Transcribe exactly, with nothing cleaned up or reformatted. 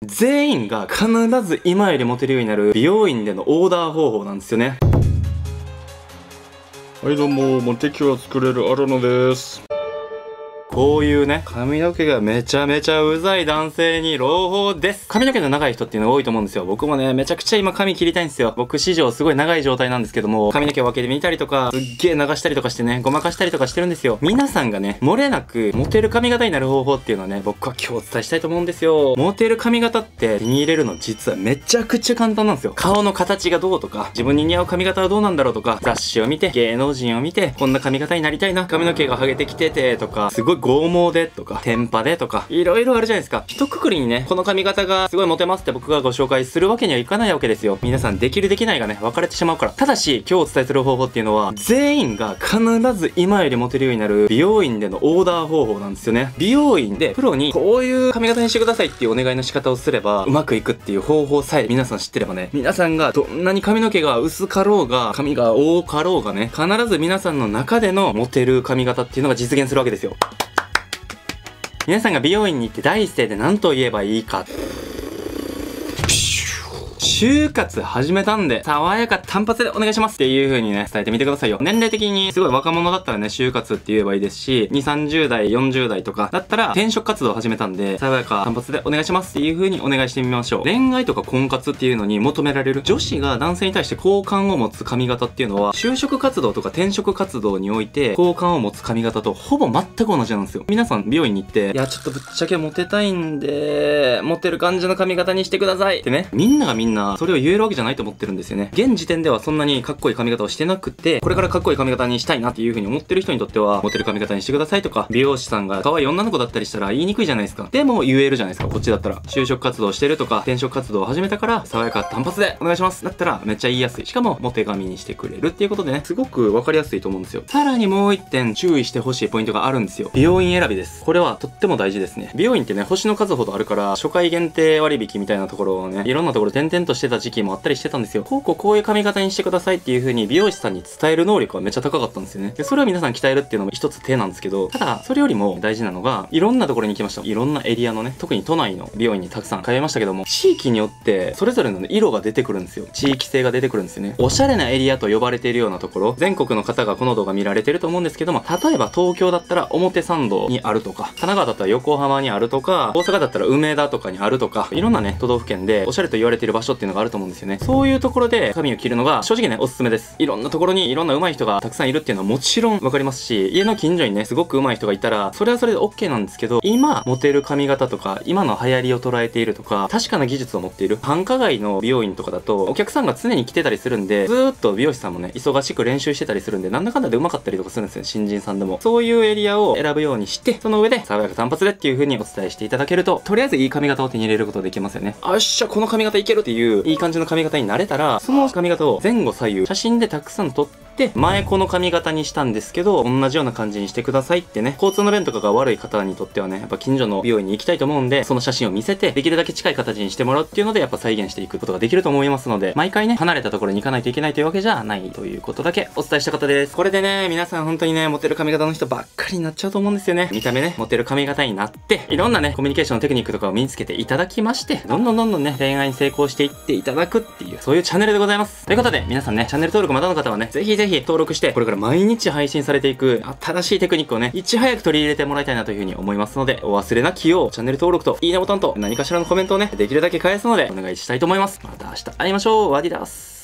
全員が必ず今よりモテるようになる美容院でのオーダー方法なんですよね。 はいどうも、モテ期を作れる荒野です。 こういうね、髪の毛がめちゃめちゃうざい男性に朗報です。髪の毛の長い人っていうのが多いと思うんですよ。僕もね、めちゃくちゃ今髪切りたいんですよ。僕史上すごい長い状態なんですけども、髪の毛を分けてみたりとか、すっげー流したりとかしてね、ごまかしたりとかしてるんですよ。皆さんがね、漏れなくモテる髪型になる方法っていうのはね、僕は今日お伝えしたいと思うんですよ。モテる髪型って手に入れるの実はめちゃくちゃ簡単なんですよ。顔の形がどうとか、自分に似合う髪型はどうなんだろうとか、雑誌を見て、芸能人を見て、こんな髪型になりたいな、髪の毛が剥げてきててとか、すごい剛毛でとか、テンパでとか、いろいろあるじゃないですか。一括りにね、この髪型がすごいモテますって僕がご紹介するわけにはいかないわけですよ。皆さんできるできないがね、分かれてしまうから。ただし、今日お伝えする方法っていうのは、全員が必ず今よりモテるようになる美容院でのオーダー方法なんですよね。美容院でプロにこういう髪型にしてくださいっていうお願いの仕方をすれば、うまくいくっていう方法さえ皆さん知ってればね、皆さんがどんなに髪の毛が薄かろうが、髪が多かろうがね、必ず皆さんの中でのモテる髪型っていうのが実現するわけですよ。皆さんが美容院に行って第一声で何と言えばいいか。就活始めたんで、爽やか単発でお願いしますっていう風にね、伝えてみてくださいよ。年齢的にすごい若者だったらね、就活って言えばいいですし、に、さんじゅう代、よんじゅう代とかだったら転職活動を始めたんで、爽やか単発でお願いしますっていう風にお願いしてみましょう。恋愛とか婚活っていうのに求められる、女子が男性に対して好感を持つ髪型っていうのは、就職活動とか転職活動において好感を持つ髪型とほぼ全く同じなんですよ。皆さん美容院に行って、いや、ちょっとぶっちゃけモテたいんで、モテる感じの髪型にしてくださいってね、みんながみんなそれを言えるわけじゃないと思ってるんですよね。現時点ではそんなにかっこいい髪型をしてなくて、これからかっこいい髪型にしたいなっていう風に思ってる人にとっては、モテる髪型にしてくださいとか、美容師さんが可愛い女の子だったりしたら言いにくいじゃないですか。でも言えるじゃないですか、こっちだったら。就職活動してるとか、転職活動を始めたから、爽やか単発でお願いします。だったらめっちゃ言いやすい。しかも、モテ髪にしてくれるっていうことでね、すごくわかりやすいと思うんですよ。さらにもう一点注意してほしいポイントがあるんですよ。美容院選びです。これはとっても大事ですね。美容院ってね、星の数ほどあるから、初回限定割引みたいなところをね、いろんなところ転々としてた時期もあったりしてたんですよ。こうこうこういう髪型にしてくださいっていう風に美容師さんに伝える能力はめっちゃ高かったんですよね。で、それを皆さん鍛えるっていうのも一つ手なんですけど、ただ、それよりも大事なのが、いろんなところに行きました。いろんなエリアのね、特に都内の美容院にたくさん通いましたけども、地域によって、それぞれの、ね、色が出てくるんですよ。地域性が出てくるんですよね。おしゃれなエリアと呼ばれているようなところ、全国の方がこの動画見られてると思うんですけども、例えば東京だったら表参道にあるとか、神奈川だったら横浜にあるとか、大阪だったら梅田とかにあるとか、いろんなね、都道府県でおしゃれと言われている場所っていうのがあると思うんですよね。そういうところで髪を切るのが正直ね、おすすめです。いろんなところにいろんな上手い人がたくさんいるっていうのはもちろんわかりますし、家の近所にね、すごく上手い人がいたら、それはそれで OK なんですけど、今、モテる髪型とか、今の流行りを捉えているとか、確かな技術を持っている、繁華街の美容院とかだと、お客さんが常に来てたりするんで、ずーっと美容師さんもね、忙しく練習してたりするんで、なんだかんだで上手かったりとかするんですよ、新人さんでも。そういうエリアを選ぶようにして、その上で、爽やか単発でっていう風にお伝えしていただけると、とりあえずいい髪型を手に入れることができますよね。あっしゃ、この髪型いけるっていう、いい感じの髪型になれたら、その髪型を前後左右、写真でたくさん撮って、で、前この髪型にしたんですけど、同じような感じにしてくださいってね、交通の便とかが悪い方にとってはね、やっぱ近所の美容院に行きたいと思うんで、その写真を見せて、できるだけ近い形にしてもらうっていうので、やっぱ再現していくことができると思いますので、毎回ね、離れたところに行かないといけないというわけじゃないということだけお伝えしたかったです。これでね、皆さん本当にね、モテる髪型の人ばっかりになっちゃうと思うんですよね。見た目ね、モテる髪型になって、いろんなね、コミュニケーションのテクニックとかを身につけていただきまして、どんどんどんどんね、恋愛に成功していっていただくっていう、そういうチャンネルでございます。ということで、皆さんね、チャンネル登録まだの方はね、ぜひぜひ登録して、これから毎日配信されていく新しいテクニックをね、いち早く取り入れてもらいたいなというふうに思いますので、お忘れなきよう、チャンネル登録といいねボタンと何かしらのコメントをね、できるだけ返すのでお願いしたいと思います。また明日会いましょう。ワディダス。